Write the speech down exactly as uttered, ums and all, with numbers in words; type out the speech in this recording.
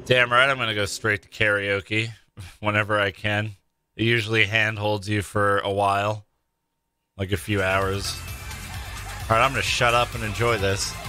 Damn right, I'm gonna go straight to karaoke whenever I can. It usually handholds you for a while, like a few hours. All right, I'm gonna shut up and enjoy this.